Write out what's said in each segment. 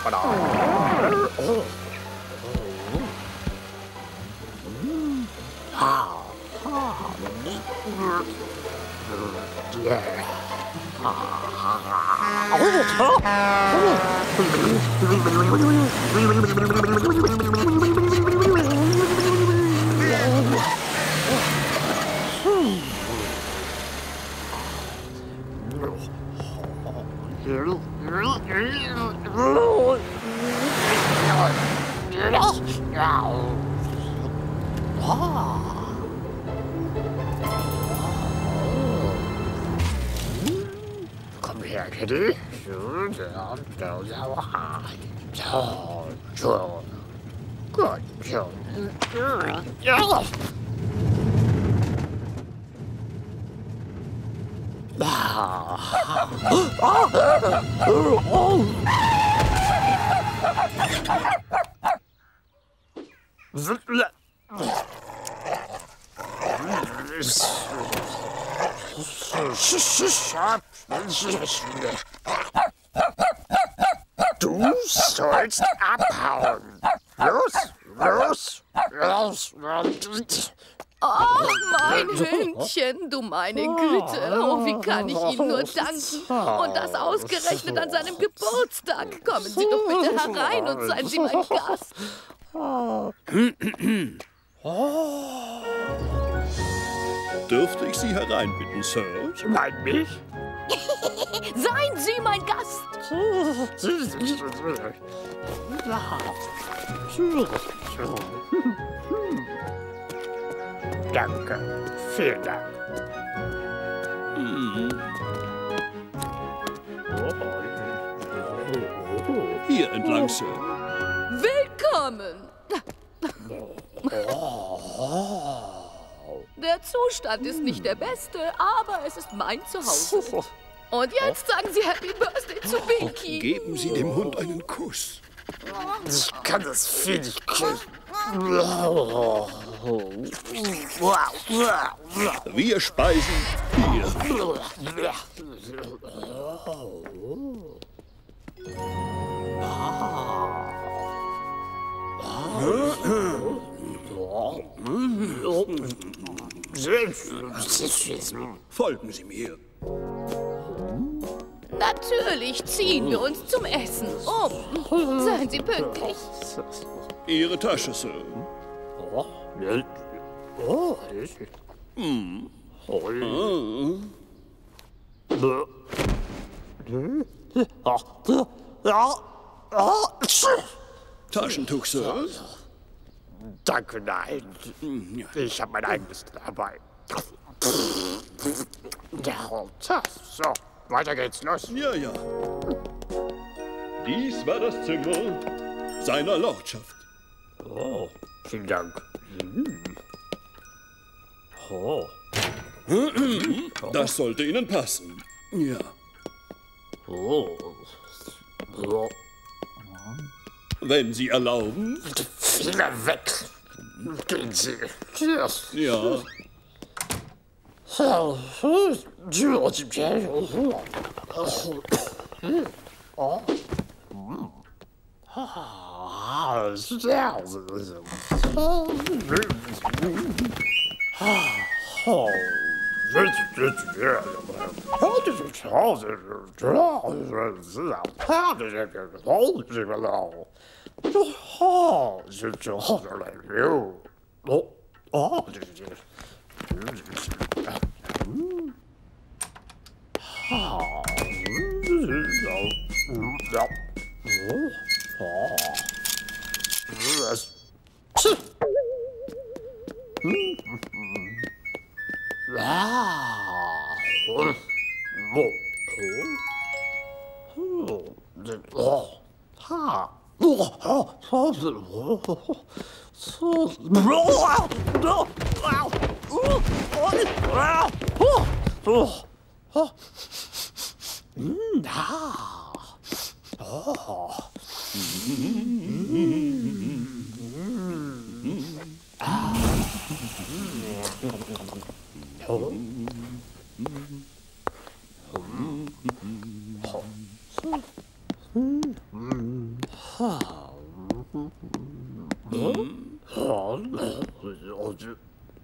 Komm her, Kitty. Gut. Du sollst abhauen. Los. Oh, mein Hündchen, du meine Güte. Oh, wie kann ich Ihnen nur danken? Und das ausgerechnet an seinem Geburtstag. Kommen Sie doch bitte herein und seien Sie mein Gast. Dürfte ich Sie hereinbitten, Sir? Ich meine mich? Seien Sie mein Gast. Danke. Vielen Dank. Hier entlang, Sir. Willkommen. Der Zustand ist nicht der beste, aber es ist mein Zuhause. Und jetzt sagen Sie Happy Birthday zu Binky. Geben Sie dem Hund einen Kuss. Ich kann das Vieh nicht kriegen. Wir speisen hier. Folgen Sie mir. Natürlich ziehen wir uns zum Essen um. Seien Sie pünktlich. Ihre Tasche, Sir. Taschentuch, Sir. Danke, nein. Ich habe mein eigenes dabei. Ja, so, weiter geht's, los. Ja, ja. Dies war das Zimmer seiner Lordschaft. Oh, vielen Dank. Oh. Das sollte Ihnen passen. Ja. Oh. Oh. Wenn Sie erlauben. Finger weg. Gehen Sie. Cheers. Ja.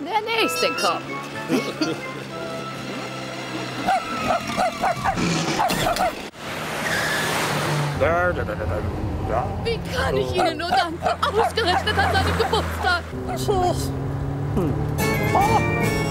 Der nächste kommt. Wie kann ich Ihnen nur danken? Ausgerechnet an seinem Geburtstag.